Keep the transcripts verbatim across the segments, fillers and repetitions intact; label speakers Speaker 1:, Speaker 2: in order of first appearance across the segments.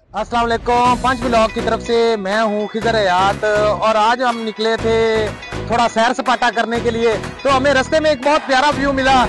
Speaker 1: अस्सलाम वालेकुम। पंच ब्लॉग की तरफ से मैं हूँ खिजर हयात और आज हम निकले थे थोड़ा सैर सपाटा करने के लिए। तो हमें रास्ते में एक बहुत प्यारा व्यू मिला।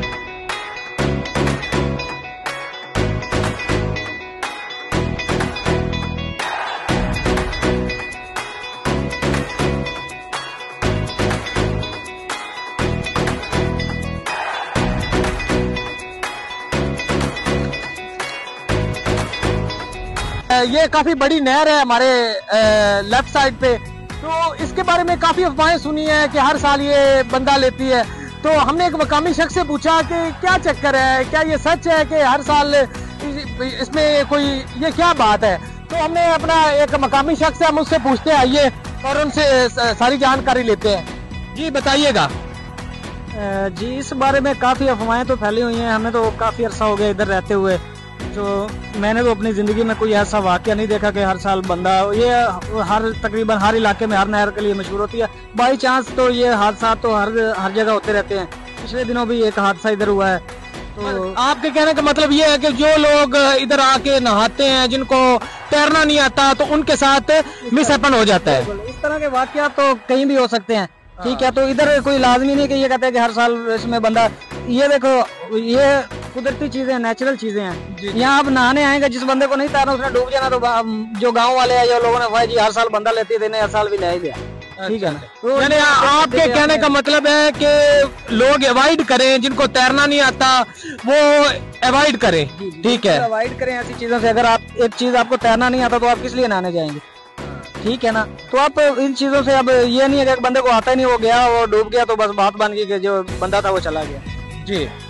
Speaker 1: ये काफी बड़ी नहर है हमारे लेफ्ट साइड पे। तो इसके बारे में काफी अफवाहें सुनी है कि हर साल ये बंदा लेती है। तो हमने एक मकामी शख्स से पूछा कि क्या चक्कर है, क्या ये सच है कि हर साल इसमें कोई ये क्या बात है। तो हमने अपना एक मकामी शख्स है, हम उससे पूछते हैं, आइए और उनसे सारी जानकारी लेते हैं। जी बताइएगा।
Speaker 2: जी इस बारे में काफ़ी अफवाहें तो फैली हुई हैं। हमें तो काफ़ी अरसा हो गया इधर रहते हुए, तो मैंने तो अपनी ज़िंदगी में कोई ऐसा वाक़या नहीं देखा कि हर साल बंदा, ये हर तकरीबन हर इलाके में हर नहर के लिए मशहूर होती है। बाई चांस तो ये हादसा तो हर हर जगह होते रहते हैं। पिछले दिनों भी एक हादसा इधर हुआ है।
Speaker 1: तो आपके कहने का मतलब ये है कि जो लोग इधर आके नहाते हैं, जिनको तैरना नहीं आता, तो उनके साथ मिस हैपन हो जाता है।
Speaker 2: इस तरह के वाक़या तो कहीं भी हो सकते हैं, ठीक है। तो इधर कोई लाजमी नहीं कि ये कहते हैं कि हर साल इसमें बंदा, ये देखो ये कुदरती चीजें, नेचुरल चीजें हैं। यहाँ आप नहाने आएंगे, जिस बंदे को नहीं तैरना उसने डूब जाना, तो जो गांव वाले हैं या लोगों ने भाई जी हर साल बंदा लेते थे, हर साल भी ले ही लिया, ठीक है ना। तो
Speaker 1: यानी आपके कहने का मतलब है कि लोग अवॉइड करें, जिनको तैरना नहीं आता वो अवॉइड करें, ठीक है,
Speaker 2: अवॉइड करें ऐसी चीजों से। अगर आप एक चीज आपको तैरना नहीं आता तो आप किस लिए नहाने जाएंगे, ठीक है ना। तो आप इन चीजों से, अब ये नहीं है कि एक बंदे को आता ही नहीं, वो गया वो डूब गया तो बस बात बन गई कि जो बंदा था वो चला गया।
Speaker 1: जी